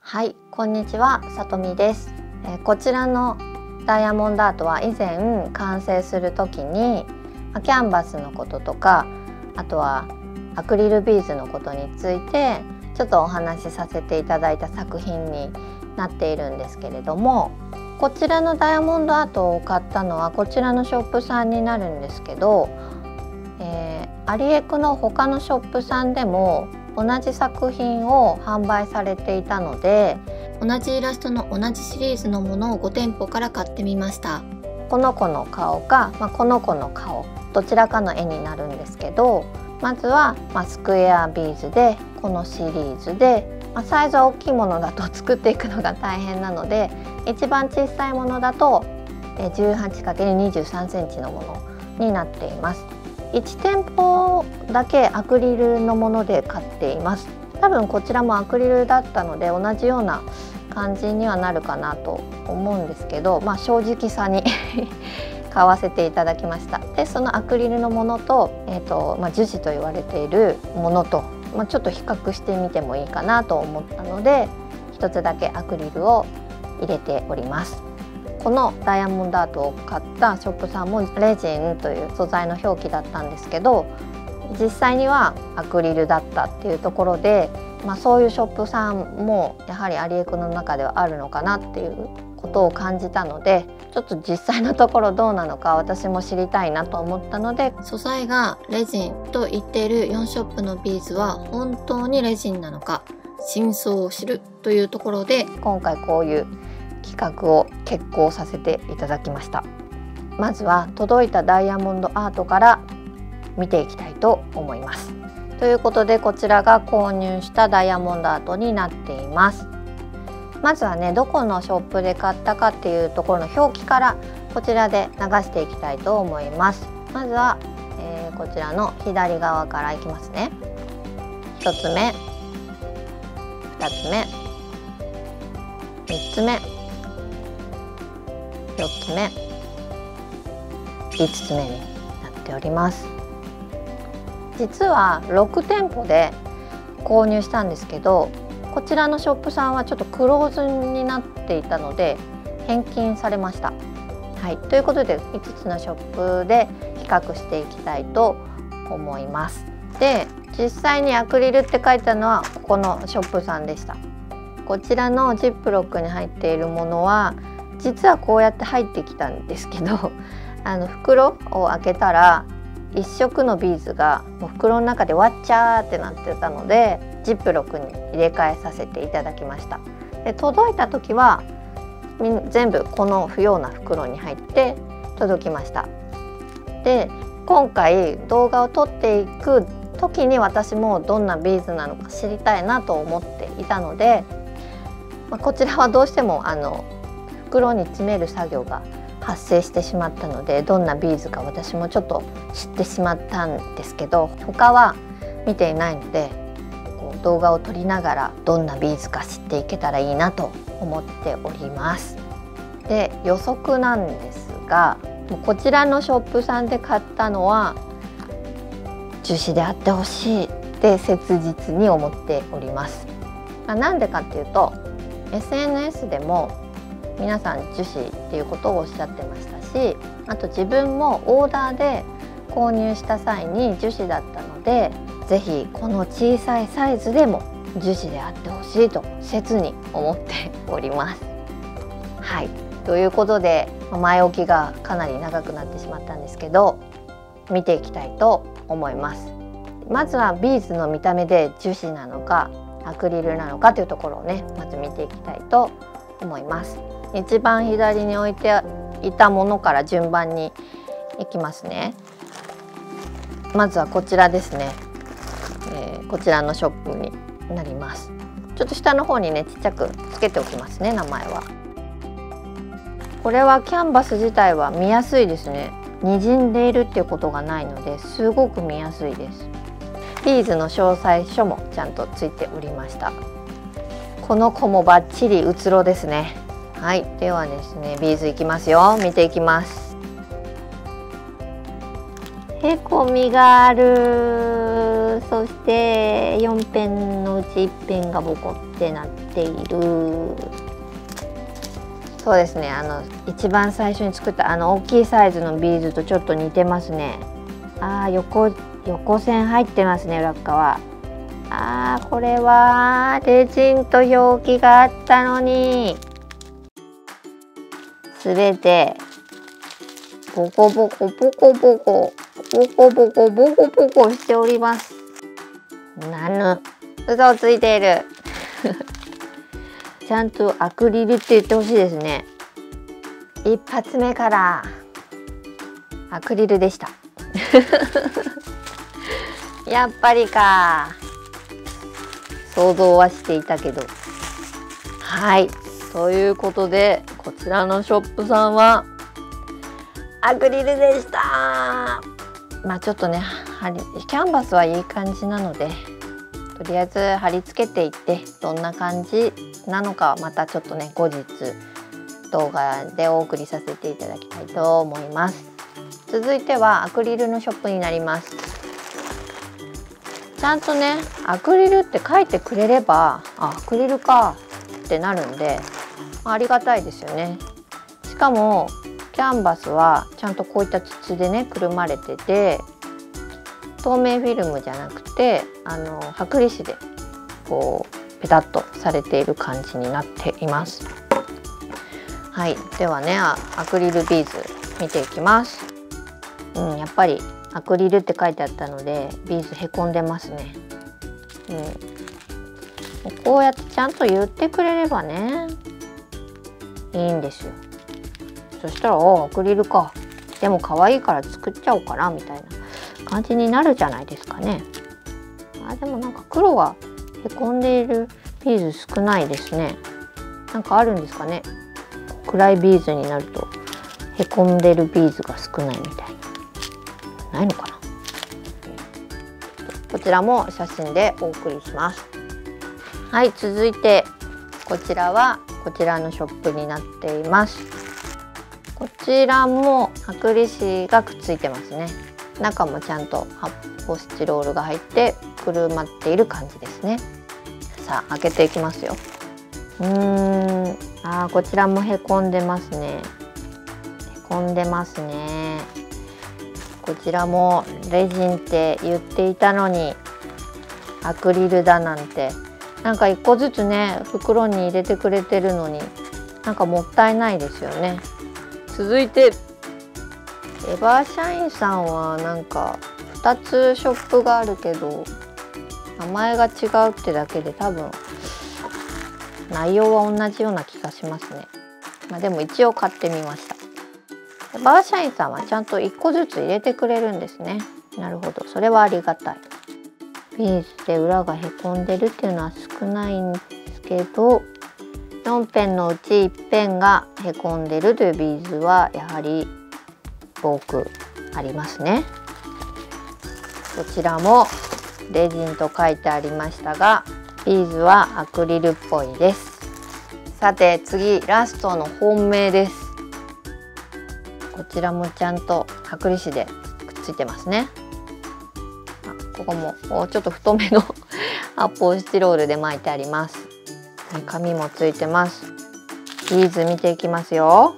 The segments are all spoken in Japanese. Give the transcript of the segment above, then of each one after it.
はい、こんにちは、さとみです。こちらのダイヤモンドアートは以前完成する時にキャンバスのこととか、あとはアクリルビーズのことについてちょっとお話しさせていただいた作品になっているんですけれども、こちらのダイヤモンドアートを買ったのはこちらのショップさんになるんですけど、アリエクの他のショップさんでも同じ作品を販売されていたので、 同じイラストの同じシリーズのものを5店舗から買ってみました。 この子の顔か、この子の顔どちらかの絵になるんですけど、まずは、スクエアビーズでこのシリーズで、サイズは大きいものだと作っていくのが大変なので、一番小さいものだと 18×23 センチのものになっています。1店舗だけアクリルのもので買っています。多分こちらもアクリルだったので同じような感じにはなるかなと思うんですけど、正直さに買わせていただきました。でそのアクリルのものと、樹脂と言われているものと、ちょっと比較してみてもいいかなと思ったので、一つだけアクリルを入れております。このダイヤモンドアートを買ったショップさんもレジンという素材の表記だったんですけど、実際にはアクリルだったっていうところで、そういうショップさんもやはりアリエクの中ではあるのかなっていうことを感じたので、ちょっと実際のところどうなのか私も知りたいなと思ったので、 素材がレジンと言っている4ショップのビーズは本当にレジンなのか真相を知るというところで、 今回こういう企画を決行させていただきました。まずは届いたダイヤモンドアートから見ていきたいと思います。ということで、こちらが購入したダイヤモンドアートになっています。まずはね、どこのショップで買ったかっていうところの表記からこちらで流していきたいと思います。まずは、こちらの左側からいきますね。1つ目、2つ目、3つ目、4つ目、5つ目になっております。実は6店舗で購入したんですけど、こちらのショップさんはちょっとクローズになっていたので返金されました。はい、ということで5つのショップで比較していきたいと思います。で、実際にアクリルって書いたのはここのショップさんでした。こちらのジップロックに入っているものは実はこうやって入ってきたんですけど、袋を開けたら1色のビーズがもう袋の中でわっちゃーってなってたので、ジップロックに入れ替えさせていただきました。で届いた時は全部この不要な袋に入って届きました。で今回動画を撮っていく時に私もどんなビーズなのか知りたいなと思っていたので、こちらはどうしても袋に詰める作業が発生してしまったので、どんなビーズか私もちょっと知ってしまったんですけど、他は見ていないので動画を撮りながらどんなビーズか知っていけたらいいなと思っております。で予測なんですが、こちらのショップさんで買ったのは樹脂であってほしいって切実に思っております。なんでかっていうと SNS でも皆さん樹脂っていうことをおっしゃってましたし、あと自分もオーダーで購入した際に樹脂だったので、ぜひこの小さいサイズでも樹脂であってほしいと切に思っております。はい、ということで前置きがかなり長くなってしまったんですけど、見ていきたいと思います。まずはビーズの見た目で樹脂なのかアクリルなのかというところをね、まず見ていきたいと思います。一番左に置いていたものから順番にいきますね。まずはこちらですね。こちらのショップになります。ちょっと下の方にねちっちゃくつけておきますね、名前は。これはキャンバス自体は見やすいですね。滲んでいるっていうことがないのですごく見やすいです。ビーズの詳細書もちゃんとついておりました。この子もバッチリうつろですね。はい、ではですね、ビーズいきますよ。見ていきます。へこみがある。 そして4ペンのうち1ペンがボコってなっている。そうですね、一番最初に作った大きいサイズのビーズとちょっと似てますね。横線入ってますね、裏側。これはレジンと表記があったのに、すべてボコボコボコボコボコボコボコボコしております。嘘をついている。ちゃんとアクリルって言ってほしいですね。一発目からアクリルでした。やっぱりか。想像はしていたけど。はい。ということで、こちらのショップさんはアクリルでした。ちょっとね、キャンバスはいい感じなので、とりあえず貼り付けていって、どんな感じなのかはまたちょっとね、後日動画でお送りさせていただきたいと思います。続いてはアクリルのショップになります。ちゃんとね、アクリルって書いてくれれば、アクリルかってなるんで、ありがたいですよね。しかもキャンバスはちゃんとこういった筒でね、くるまれてて、透明フィルムじゃなくて剥離紙でこうペタッとされている感じになっています。はい、ではね、アクリルビーズ見ていきます。やっぱりアクリルって書いてあったのでビーズへこんでますね。こうやってちゃんと言ってくれればね、いいんですよ。そしたらアクリルか、でも可愛いから作っちゃおうかなみたいな感じになるじゃないですかね。でもなんか黒がへこんでいるビーズ少ないですね。なんかあるんですかね。暗いビーズになるとへこんでるビーズが少ないみたいな。ないのかな。こちらも写真でお送りします。はい、続いてこちらはこちらのショップになっています。こちらも剥離紙がくっついてますね。中もちゃんと発泡スチロールが入ってくるまっている感じですね。さあ開けていきますよ。こちらもへこんでますね。へこんでますね。こちらもレジンって言っていたのにアクリルだなんて、なんか1個ずつね袋に入れてくれてるのになんかもったいないですよね。続いてエバーシャインさんはなんか2つショップがあるけど名前が違うってだけで多分内容は同じような気がしますね。でも一応買ってみました。エバーシャインさんはちゃんと1個ずつ入れてくれるんですね。なるほど、それはありがたい。ビーズで裏がへこんでるっていうのは少ないんですけど、4ペンのうち1ペンがへこんでるというビーズはやはり多くありますね。こちらもレジンと書いてありましたが、ビーズはアクリルっぽいです。さて次、ラストの本命です。こちらもちゃんと剥離紙でくっついてますね。ここもちょっと太めの発泡スチロールで巻いてあります。紙もついてます。ビーズ見ていきますよ。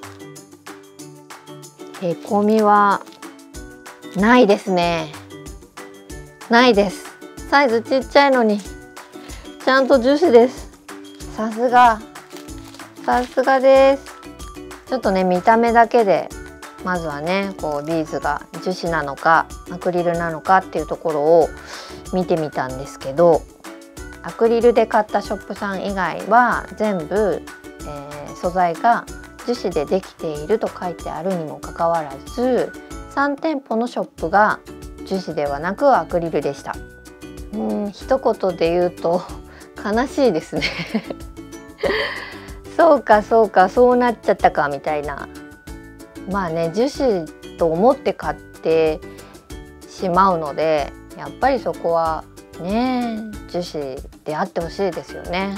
へこみはないですね。ないです。サイズちっちゃいのにちゃんと樹脂です。さすがです。ちょっとね、見た目だけでまずはね、こうビーズが樹脂なのかアクリルなのかっていうところを見てみたんですけど、アクリルで買ったショップさん以外は全部、素材が樹脂でできていると書いてあるにもかかわらず、3店舗のショップが樹脂ではなくアクリルでした。一言で言うと悲しいですね。そうかそうなっちゃったかみたいな。樹脂と思って買ってしまうので、やっぱりそこはね樹脂であってほしいですよね。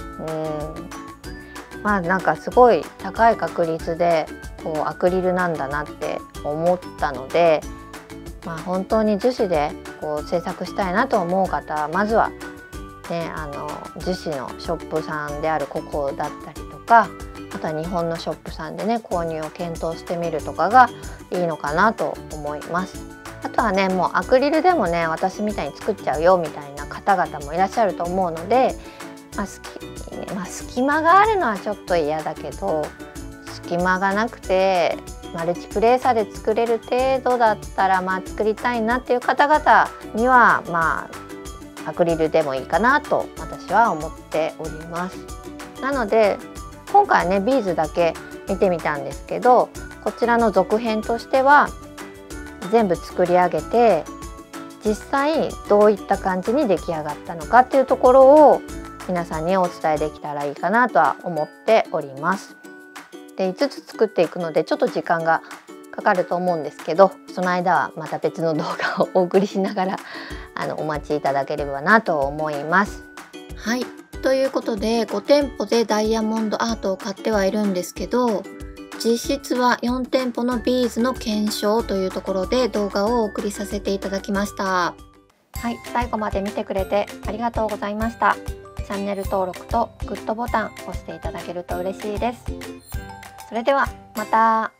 なんかすごい高い確率でこうアクリルなんだなって思ったので、 本当に樹脂でこう制作したいなと思う方はまずはね、樹脂のショップさんであるココだったりとか、あとは日本のショップさんでね購入を検討してみるとかがいいのかなと思います。あとはね、もうアクリルでもね私みたいに作っちゃうよみたいな方々もいらっしゃると思うので、隙間があるのはちょっと嫌だけど、隙間がなくてマルチプレーサーで作れる程度だったら作りたいなっていう方々にはアクリルでもいいかなと私は思っております。なので今回はねビーズだけ見てみたんですけど、こちらの続編としては全部作り上げて実際どういった感じに出来上がったのかっていうところを皆さんにお伝えできたらいいかなとは思っております。で5つ作っていくのでちょっと時間がかかると思うんですけど、その間はまた別の動画をお送りしながらお待ちいただければなと思います。 はい、ということで5店舗でダイヤモンドアートを買ってはいるんですけど、実質は4店舗のビーズの検証というところで動画をお送りさせていただきました。 はい、最後まで見てくれてありがとうございました。チャンネル登録とグッドボタン押していただけると嬉しいです。それではまた。